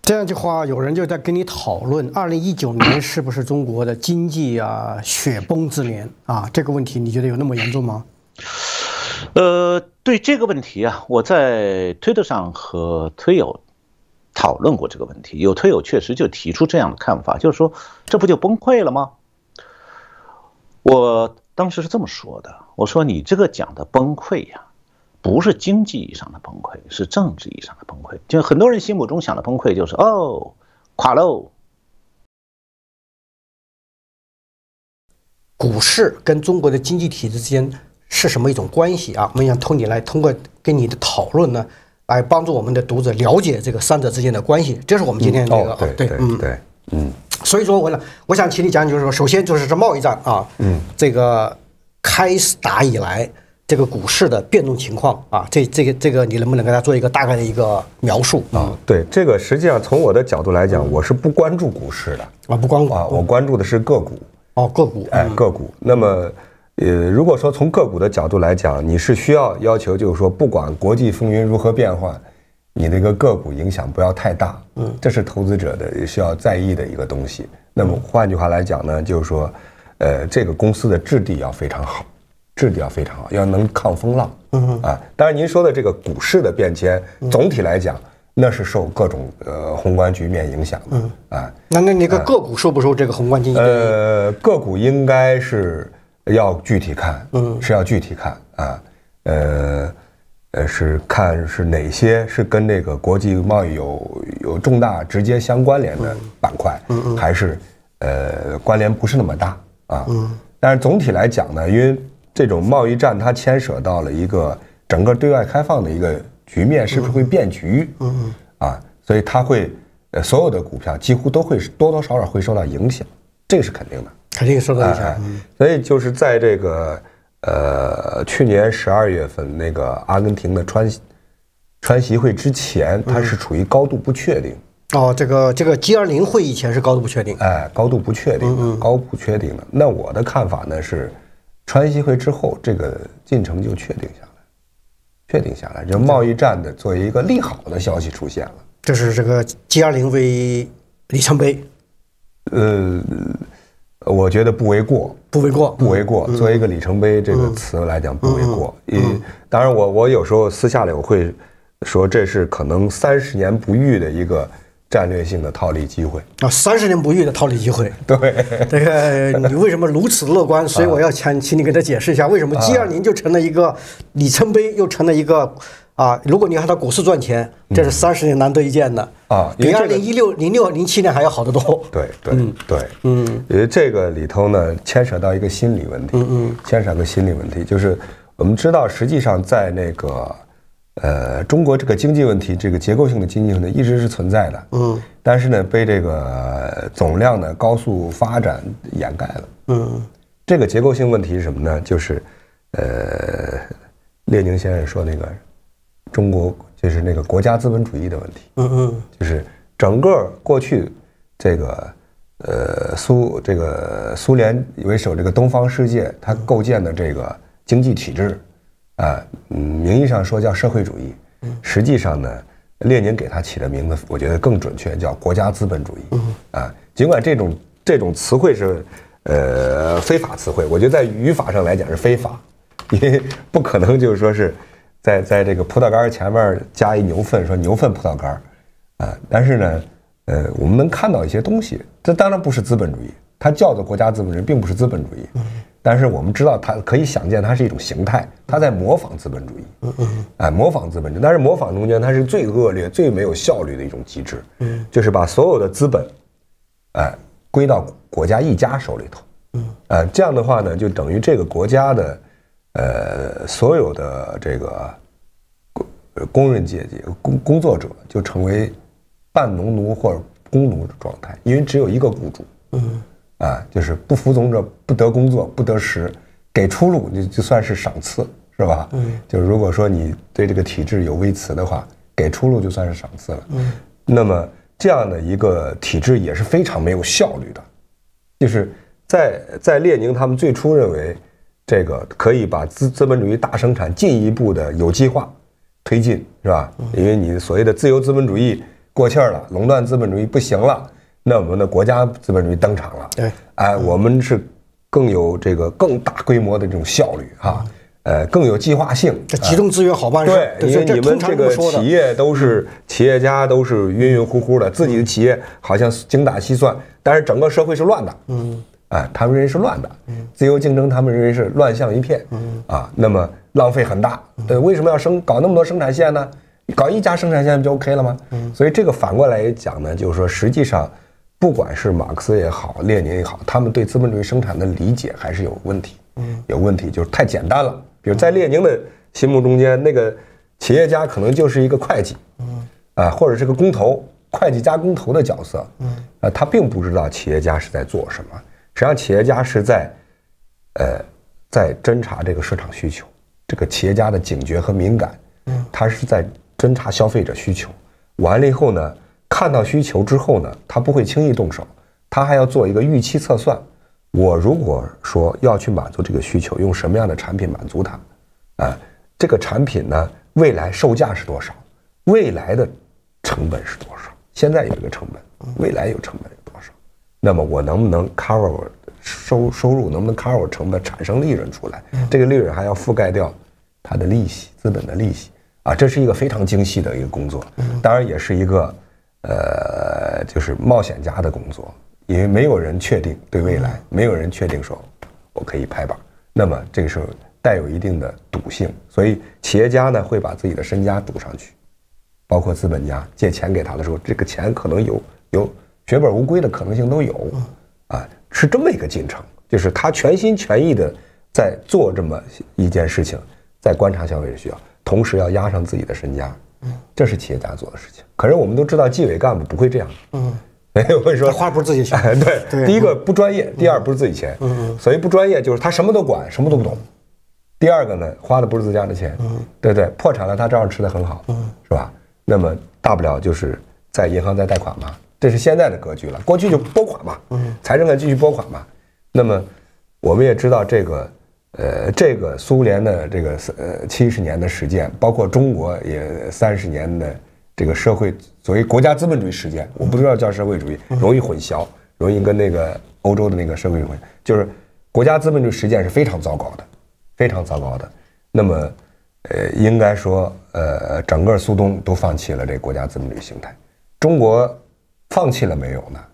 这样的话，有人就在跟你讨论，2019年是不是中国的经济雪崩之年啊？这个问题你觉得有那么严重吗？ 对这个问题啊，我在推特上和推友讨论过这个问题，有推友确实就提出这样的看法，就是说这不就崩溃了吗？我当时是这么说的，我说你这个讲的崩溃呀，不是经济意义上的崩溃，是政治意义上的崩溃。就很多人心目中想的崩溃就是垮喽。 股市跟中国的经济体制之间是什么一种关系啊？我们想通过跟你的讨论呢，来帮助我们的读者了解这个三者之间的关系。这是我们今天这个对。 所以说我想请你讲，就是说，首先就是这贸易战啊，这个开始打以来，这个股市的变动情况啊，这个你能不能给大家做一个大概的一个描述啊？ 对，这个实际上从我的角度来讲，我是不关注股市的不关注我关注的是个股。 个股， 个股。那么，如果说从个股的角度来讲，你是需要要求，就是说，不管国际风云如何变幻，你那个个股影响不要太大。这是投资者的需要在意的一个东西。那么换句话来讲呢，就是说，这个公司的质地要非常好，要能抗风浪。当然您说的这个股市的变迁，总体来讲，那是受各种宏观局面影响的。 那你个股受不受这个宏观经济？ 个股应该是要具体看，是看是哪些是跟这个国际贸易有重大直接相关联的板块，还是关联不是那么大啊。但是总体来讲呢，因为这种贸易战它牵涉到了一个整个对外开放的一个局面是不是会变局？所以它会所有的股票几乎都会多多少少会受到影响，这个是肯定的， 肯定受到影响。 所以就是在这个去年12月份那个阿根廷的川习会之前，它是处于高度不确定。 这个 G20 会议前是高度不确定。 高度不确定，高不确定的。那我的看法呢是，川习会之后这个进程就确定下来，这贸易战的作为一个利好的消息出现了。 这是这个 G20 为里程碑。 我觉得不为过。作为一个里程碑这个词来讲，不为过。当然我有时候私下里我会说，这是可能30年不遇的一个战略性的套利机会 30年不遇的套利机会。 对， 这个你为什么如此乐观？所以我要请你给他解释一下，为什么 G20 就成了一个里程碑，又成了一个如果你看它股市赚钱，这是30年难得一见的比2016、06、07年还要好得多。 对。因为这个里头呢，牵扯到一个心理问题，就是我们知道，实际上在那个中国这个经济问题，这个结构性的经济问题一直是存在的。但是呢，被这个总量的高速发展掩盖了。这个结构性问题是什么呢？就是列宁先生说那个中国就是那个国家资本主义的问题。就是整个过去这个苏联为首这个东方世界，它构建的这个经济体制名义上说叫社会主义，实际上呢，列宁给他起的名字，我觉得更准确，叫国家资本主义。尽管这种词汇是非法词汇，我觉得在语法上来讲是非法，因为不可能就是说是在这个葡萄干前面加一牛粪，说牛粪葡萄干但是呢，我们能看到一些东西，这当然不是资本主义，它叫做国家资本主义，并不是资本主义。但是我们知道，它可以想见，它是一种形态，它在模仿资本主义。模仿资本主义，但是模仿中间它是最恶劣、最没有效率的一种机制。就是把所有的资本，归到国家一家手里头。这样的话呢，就等于这个国家的所有的这个工人阶级、工作者就成为半农奴或者工奴的状态，因为只有一个雇主。就是不服从者不得工作，不得食，给出路就算是赏赐，是吧？就是如果说你对这个体制有微词的话，给出路就算是赏赐了。那么这样的一个体制也是非常没有效率的，就是在列宁他们最初认为这个可以把资本主义大生产进一步的有机化推进，是吧？因为你所谓的自由资本主义过气儿了，垄断资本主义不行了，那我们的国家资本主义登场了。 对， 哎，我们是更有这个更大规模的这种效率哈。更有计划性， 这集中资源好办事。 对，因为你们这个企业都是企业家，都是晕晕乎乎的，自己的企业好像精打细算，但是整个社会是乱的。他们认为是乱的。自由竞争，他们认为是乱象一片。那么浪费很大。对，为什么要搞那么多生产线呢？搞一家生产线不就 OK 了吗？所以这个反过来也讲呢，就是说，实际上，不管是马克思也好，列宁也好，他们对资本主义生产的理解还是有问题。有问题，就是太简单了。比如在列宁的心目中间，那个企业家可能就是一个会计，或者是个工头，会计加工头的角色，他并不知道企业家是在做什么。实际上，企业家是在侦查这个市场需求，这个企业家的警觉和敏感，他是在侦查消费者需求。完了以后呢，看到需求之后呢，他不会轻易动手，他还要做一个预期测算。我如果说要去满足这个需求，用什么样的产品满足它？这个产品呢，未来售价是多少？未来的成本是多少？现在有一个成本，未来有成本有多少？那么我能不能 cover 收入？能不能 cover 成本，产生利润出来？这个利润还要覆盖掉它的利息，资本的利息这是一个非常精细的一个工作，当然也是一个就是冒险家的工作。因为没有人确定对未来，没有人确定说我可以拍板，那么这个时候带有一定的赌性，所以企业家呢会把自己的身家赌上去，包括资本家借钱给他的时候，这个钱可能有血本无归的可能性都有，是这么一个进程，就是他全心全意的在做这么一件事情，在观察消费者需要，同时要压上自己的身家，这是企业家做的事情。可是我们都知道纪委干部不会这样，我跟你说， 花不是自己钱。 对，第一个不专业，第二不是自己钱，所以不专业就是他什么都管，什么都不懂。第二个呢，花的不是自家的钱，对，破产了他照样吃得很好，是吧？那么大不了就是在银行再贷款嘛，这是现在的格局了。过去就拨款嘛，财政继续拨款嘛。那么我们也知道这个苏联的这个70年的实践，包括中国也30年的。这个社会所谓国家资本主义实践，我不知道叫社会主义，容易混淆，容易跟那个欧洲的那个社会主义，就是国家资本主义实践是非常糟糕的，非常糟糕的。那么，应该说，整个苏东都放弃了这个国家资本主义形态，中国放弃了没有呢？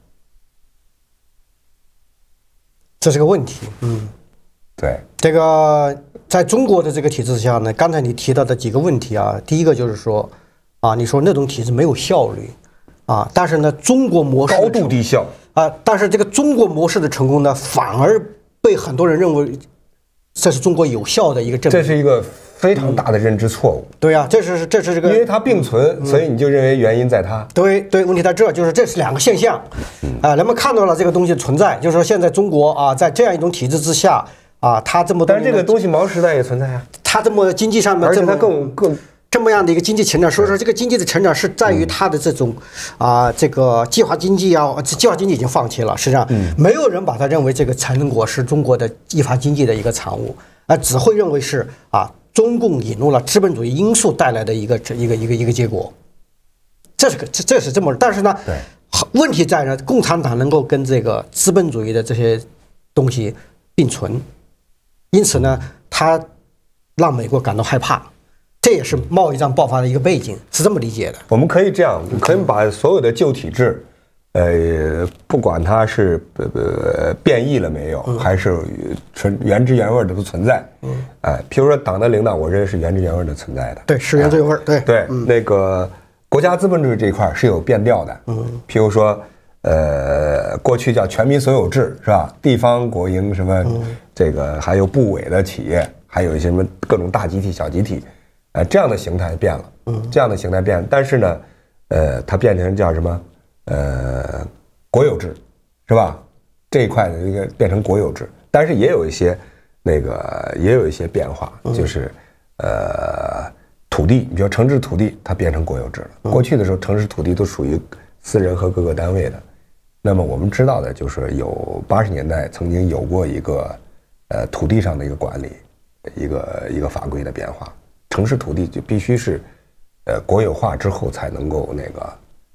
这是个问题。 对， 这个在中国的这个体制下呢，刚才你提到的几个问题第一个就是说。你说那种体制没有效率，但是呢，中国模式高度低效但是这个中国模式的成功呢，反而被很多人认为这是中国有效的一个证明。 这是一个非常大的认知错误。 对呀，这是这个， 因为它并存，所以你就认为原因在它。 对，问题在这，就是这是两个现象。人们看到了这个东西存在，就是说现在中国在这样一种体制之下它这么多， 但是这个东西毛时代也存在它这么经济上面， 而且它更。 这么样的一个经济成长，所以说这个经济的成长是在于它的这种这个计划经济计划经济已经放弃了。实际上，没有人把它认为这个成果是中国的计划经济的一个产物，只会认为是中共引入了资本主义因素带来的一个结果。这是这么，但是呢，问题在呢，共产党能够跟这个资本主义的这些东西并存，因此呢，它让美国感到害怕。这也是贸易战爆发的一个背景，是这么理解的。 我们可以这样，可以把所有的旧体制，不管它是变异了没有，还是原汁原味的都存在。譬如说党的领导，我认为是原汁原味的存在的。 对，是原汁原味。对， 那个国家资本主义这一块是有变调的。譬如说，过去叫全民所有制，是吧？地方国营什么，这个还有部委的企业，还有一些什么各种大集体、小集体。这样的形态变了，这样的形态变了，但是呢，它变成叫什么？国有制，是吧？这一块的一个变成国有制，但是也有一些变化，就是土地，你比如城市土地，它变成国有制了。过去的时候，城市土地都属于私人和各个单位的。那么我们知道的就是有80年代曾经有过一个土地上的一个管理，一个法规的变化。城市土地就必须是，国有化之后才能够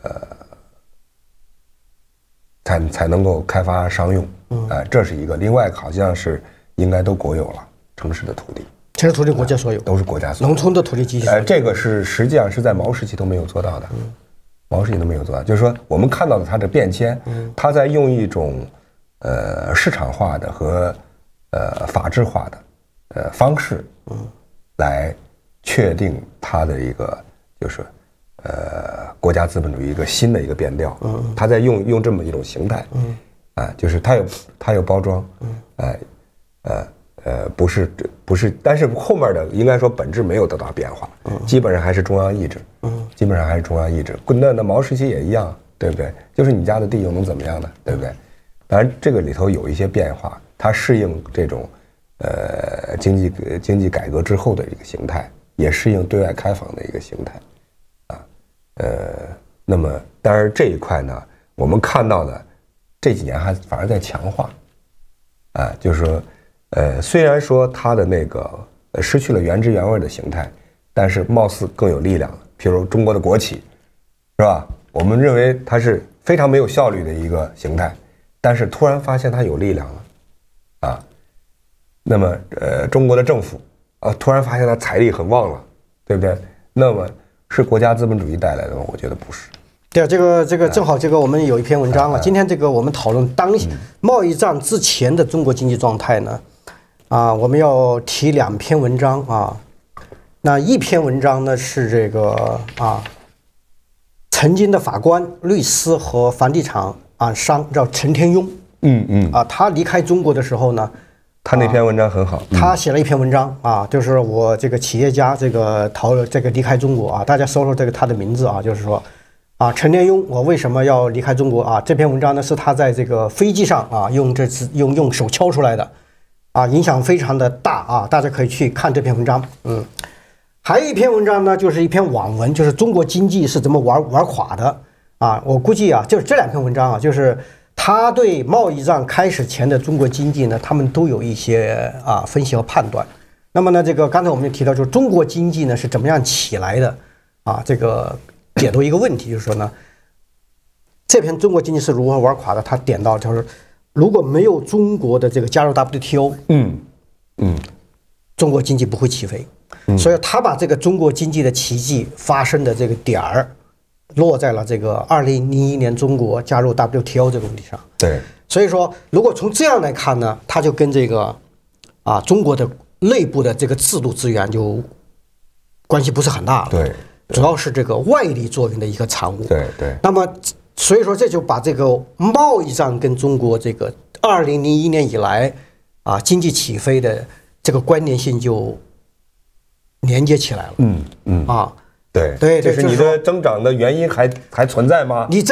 才能够开发商用，这是一个。另外好像是应该都国有了，城市的土地， 城市土地国家所有， 都是国家所有。 农村的土地集体所有， 这个是实际上是在毛时期都没有做到的，毛时期都没有做到。就是说我们看到的它的变迁，它在用一种市场化的和法治化的方式，来确定它的一个就是国家资本主义一个新的一个变调，它在用这么一种形态，就是它有包装，不是，但是后面的应该说本质没有得到变化，基本上还是中央意志，基本上还是中央意志。那毛时期也一样，对不对？就是你家的地又能怎么样呢？对不对？当然这个里头有一些变化，它适应这种经济改革之后的一个形态，也适应对外开放的一个形态。那么当然这一块呢，我们看到的这几年还反而在强化，就是说，虽然说它的那个失去了原汁原味的形态，但是貌似更有力量了。譬如中国的国企，是吧？我们认为它是非常没有效率的一个形态，但是突然发现它有力量了，那么中国的政府突然发现它财力很旺了，对不对？那么是国家资本主义带来的吗？我觉得不是。 对啊，这个正好我们有一篇文章啊，今天我们讨论贸易战之前的中国经济状态呢，我们要提2篇文章啊。那一篇文章呢是曾经的法官、律师和房地产商叫陈天庸，他离开中国的时候呢。 他那篇文章很好， 他写了一篇文章就是我这个企业家离开中国大家搜搜他的名字就是说陈天庸我为什么要离开中国这篇文章呢是他在这个飞机上用手敲出来的影响非常的大大家可以去看这篇文章。还有一篇文章呢，就是一篇网文，就是中国经济是怎么玩垮的我估计就是这2篇文章就是他对贸易战开始前的中国经济呢，他们都有一些分析和判断。那么呢，刚才我们也提到，就是中国经济呢是怎么样起来的这个解读一个问题，就是说呢，这篇中国经济是如何玩垮的？他点到就是，如果没有中国的这个加入 WTO，中国经济不会起飞。所以他把这个中国经济的奇迹发生的这个点儿。落在了这个2001年中国加入 WTO 这个问题上。 对， 所以说，如果从这样来看呢，它就跟这个中国的内部的这个制度资源就关系不是很大了。 对， 主要是这个外力作用的一个产物。 对。 那么，所以说这就把这个贸易战跟中国这个2001年以来经济起飞的这个关联性就连接起来了。 对，就是你的增长的原因还存在吗？ 你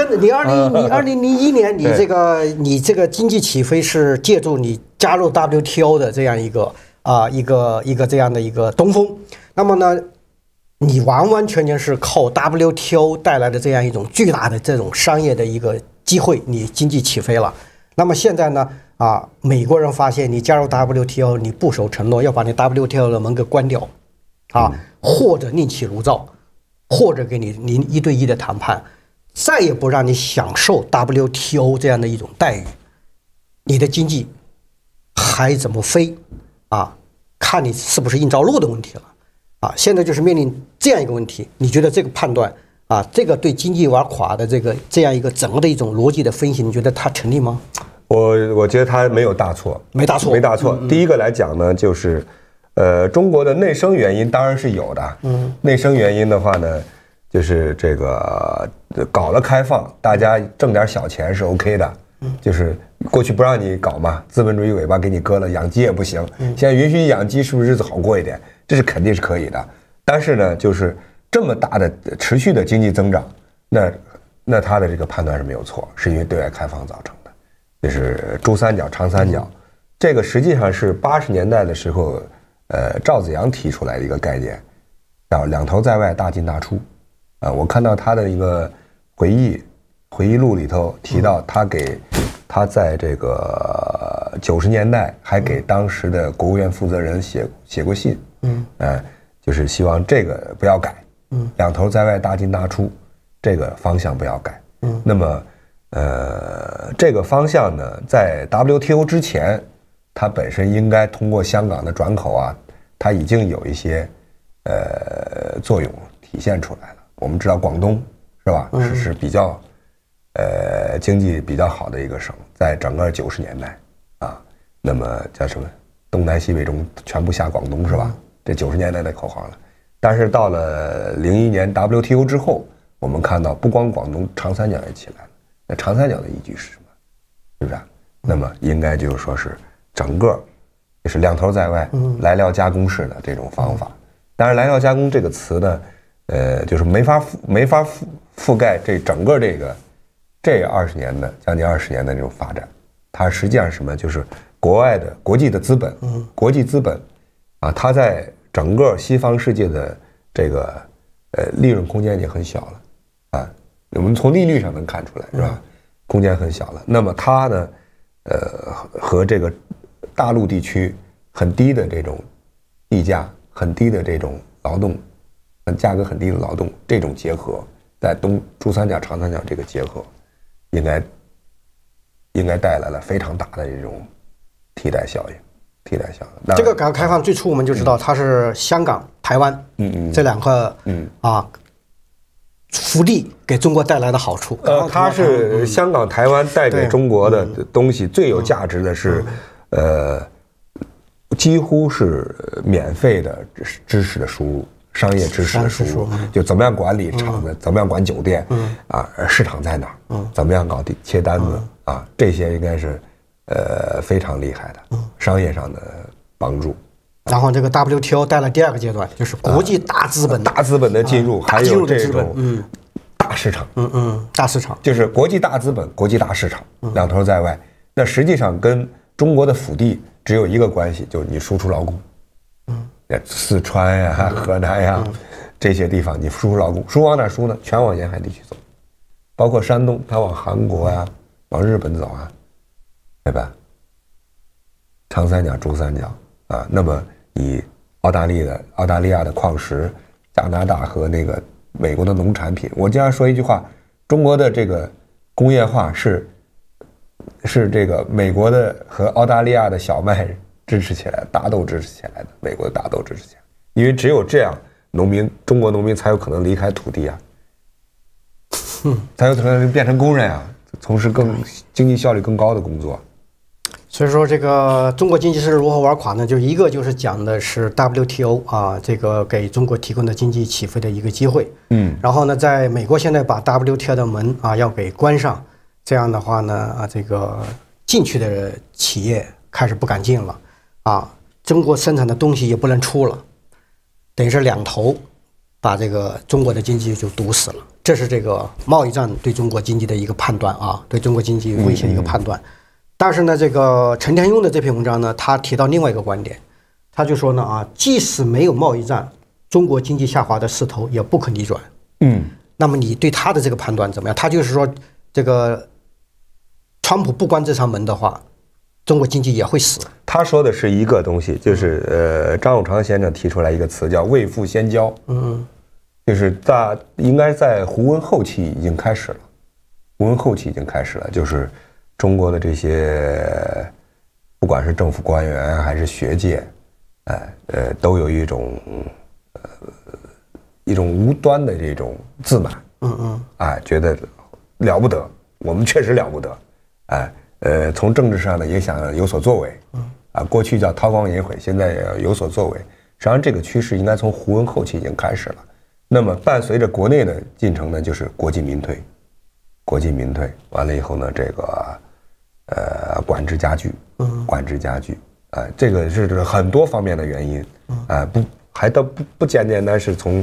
2001年你这个经济起飞是借助你加入 WTO 的这样一个这样的一个东风。那么呢，你完完全全是靠 WTO 带来的这样一种巨大的这种商业的一个机会，你经济起飞了。那么现在呢美国人发现你加入 WTO， 你不守承诺，要把你 WTO 的门给关掉或者另起炉灶。或者给你1对1的谈判，再也不让你享受 WTO 这样的一种待遇，你的经济还怎么飞看你是不是硬着陆的问题了现在就是面临这样一个问题，你觉得这个判断这个对经济玩垮的这样一个整个的一种逻辑的分析，你觉得它成立吗？ 我觉得它没有大错， 没大错。 第一个来讲呢，就是中国的内生原因当然是有的。内生原因的话呢，就是这个搞了开放，大家挣点小钱是 OK 的。就是过去不让你搞嘛，资本主义尾巴给你割了，养鸡也不行。现在允许养鸡，是不是日子好过一点？这是肯定是可以的。但是呢，就是这么大的持续的经济增长，那他的这个判断是没有错，是因为对外开放造成的。就是珠三角、长三角，这个实际上是80年代的时候。赵紫阳提出来的一个概念，叫两头在外，大进大出。我看到他的一个回忆录里头提到，他在这个90年代还给当时的国务院负责人写过信，就是希望这个不要改，两头在外，大进大出。 这个方向不要改。那么这个方向呢，在 WTO 之前，它本身应该通过香港的转口啊，它已经有一些作用体现出来了。我们知道广东是吧，是比较经济比较好的一个省，在整个90年代啊，那么叫什么东南西北中全部下广东是吧？这90年代的口号了。但是到了01年 WTO 之后，我们看到不光广东，长三角也起来了。那长三角的依据是什么？是不是？那么应该就是说是整个就是两头在外，来料加工式的这种方法。当然，来料加工这个词呢，就是没法覆盖这整个这20年的将近20年的这种发展。它实际上是什么？就是国际的资本，国际资本啊，它在整个西方世界的这个利润空间已经很小了啊。我们从利率上能看出来是吧？空间很小了。那么它呢，和这个大陆地区很低的这种地价、很低的这种劳动、价格很低的劳动这种结合，在珠三角、长三角这个结合，应该带来了非常大的这种替代效应。这个改革开放最初我们就知道它是香港、台湾这两个福利给中国带来的好处。 它是香港、台湾带给中国的东西最有价值的是，几乎是免费的知识的输入，商业知识的输入，就怎么样管理厂子，怎么样管酒店，市场在哪儿，怎么样搞切单子啊，这些应该是非常厉害的商业上的帮助。 然后这个 WTO 带了第二个阶段，就是国际大资本的进入，还有这种大市场， 大市场就是国际大资本、国际大市场，两头在外。那实际上跟中国的腹地只有一个关系，就是你输出劳工。四川呀、河南呀这些地方，你输出劳工，输往哪输呢？全往沿海地区走，包括山东，它往韩国呀、往日本走啊，对吧？长三角、珠三角啊，那么以澳大利亚的矿石、加拿大和那个美国的农产品，我经常说一句话：中国的这个工业化是这个美国的和澳大利亚的小麦支持起来，大豆支持起来的，美国的大豆支持起来，因为只有这样，中国农民才有可能离开土地啊，才有可能变成工人啊，从事更经济效率更高的工作。 所以说，这个中国经济是如何玩垮呢？就一个就是讲的是 WTO 啊，这个给中国提供的经济起飞的一个机会。然后呢，在美国现在把 WTO 的门啊要给关上，这样的话呢这个进去的企业开始不敢进了啊，中国生产的东西也不能出了，等于是两头把这个中国的经济就堵死了。这是这个贸易战对中国经济的一个判断啊，对中国经济威胁的一个判断。但是呢，这个陈天庸的这篇文章呢，他提到另外一个观点，他就说呢即使没有贸易战，中国经济下滑的势头也不可逆转。那么你对他的这个判断怎么样？他就是说，这个川普不关这扇门的话，中国经济也会死。 他说的是一个东西，就是张永昌先生提出来一个词叫未富先骄。就是应该在胡温后期已经开始了，就是中国的这些不管是政府官员还是学界，都有一种无端的这种自满，觉得了不得，我们确实了不得，从政治上的也想有所作为，过去叫韬光养晦，现在也要有所作为。实际上这个趋势应该从胡温后期已经开始了。那么伴随着国内的进程呢，就是国进民退，完了以后呢，这个管制加剧，这个是很多方面的原因，不简单是从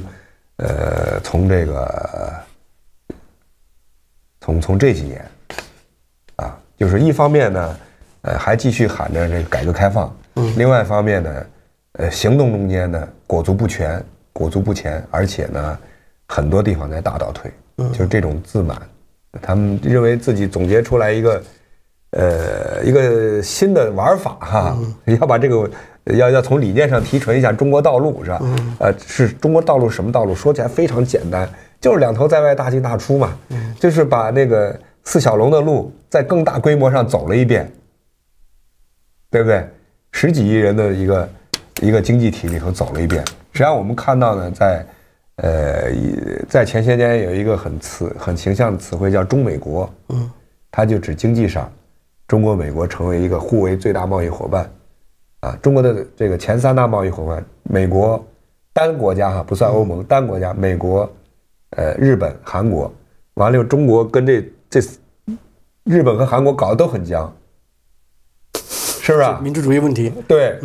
这几年，就是一方面呢，还继续喊着这个改革开放，另外一方面呢，行动中间呢裹足不前，而且呢，很多地方在大倒退，就是这种自满，他们认为自己总结出来一个一个新的玩法哈，要把这个要从理念上提纯一下中国道路是吧？是中国道路什么道路？说起来非常简单，就是两头在外，大进大出嘛，就是把那个4小龙的路在更大规模上走了一遍，对不对？10几亿人的一个经济体里头走了一遍。实际上我们看到呢，在前些年有一个很形象的词汇叫中美国，它就指经济上，中国美国成为一个互为最大贸易伙伴，中国的这个前3大贸易伙伴，美国单国家不算欧盟，单国家美国，日本、韩国，完了中国跟这日本和韩国搞得都很僵，是不是？ 民主主义问题。 对，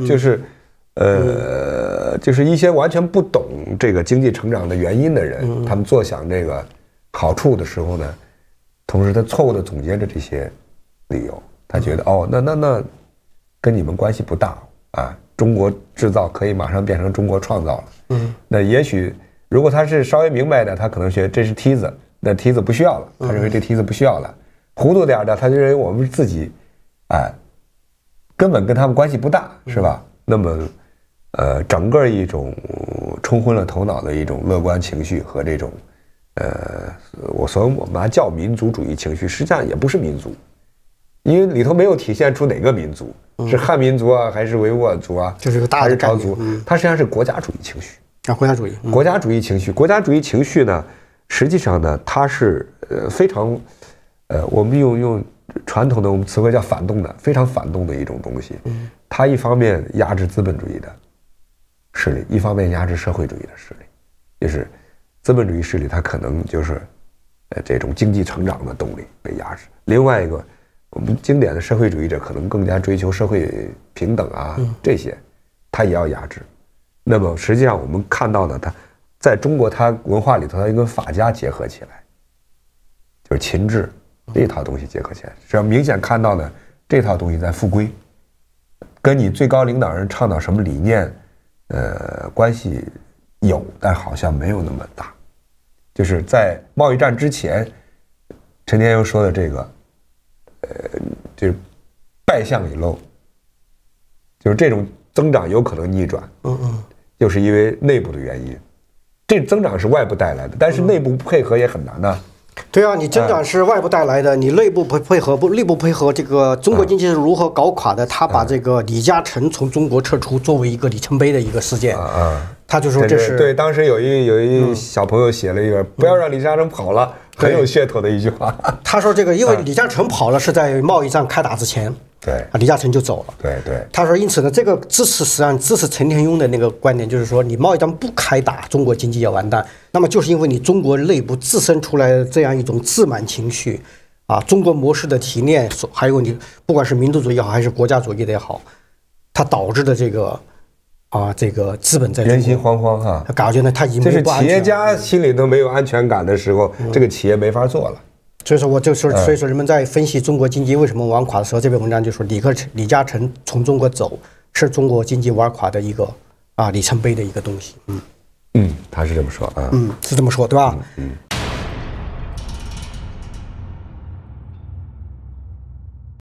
就是一些完全不懂这个经济成长的原因的人，他们坐享这个好处的时候呢，同时他错误的总结着这些理由，他觉得那跟你们关系不大啊，中国制造可以马上变成中国创造了。那也许如果他是稍微明白的，他可能觉得这是梯子，那梯子不需要了，他认为这梯子不需要了。糊涂点的，他就认为我们自己，根本跟他们关系不大，是吧？那么，整个一种冲昏了头脑的一种乐观情绪和这种，我们把它叫民族主义情绪，实际上也不是民族，因为里头没有体现出哪个民族是汉民族啊，还是维吾尔族啊， 就是个大的朝族，它实际上是国家主义情绪国家主义， 国家主义情绪，国家主义情绪呢，实际上呢，它是非常，我们用传统的我们词汇叫反动的，非常反动的一种东西。它一方面压制资本主义的势力，一方面压制社会主义的势力，就是资本主义势力它可能就是这种经济成长的动力被压制。另外一个，我们经典的社会主义者可能更加追求社会平等啊，这些它也要压制。那么实际上我们看到呢，它在中国它文化里头，它跟法家结合起来，就是秦制这套东西结合起来，实际上明显看到呢，这套东西在复归，跟你最高领导人倡导什么理念，关系有，但好像没有那么大。就是在贸易战之前，陈天佑说的这个，就是败相已露，就是这种增长有可能逆转，就是因为内部的原因，这增长是外部带来的，但是内部配合也很难呐。 对啊，你增长是外部带来的，你内部配合不内部配合，这个中国经济是如何搞垮的？他把这个李嘉诚从中国撤出作为一个里程碑的一个事件，他就说这是对。当时有一小朋友写了一个“不要让李嘉诚跑了”，很有噱头的一句话。 他说这个，因为李嘉诚跑了是在贸易战开打之前。 对， 李嘉诚就走了。 对， 他说，因此呢，这个实际上支持陈天庸的那个观点，就是说，你贸易战不开打，中国经济要完蛋。那么，就是因为你中国内部自身出来的这样一种自满情绪，中国模式的提炼，还有你不管是民族主义也好，还是国家主义的也好，它导致的这个资本在人心惶惶哈， 感觉呢，他已经就是企业家心里都没有安全感的时候，这个企业没法做了。 所以说，人们在分析中国经济为什么玩垮的时候，这篇文章就说李嘉诚从中国走是中国经济玩垮的一个里程碑的一个东西。他是这么说啊。是这么说，对吧？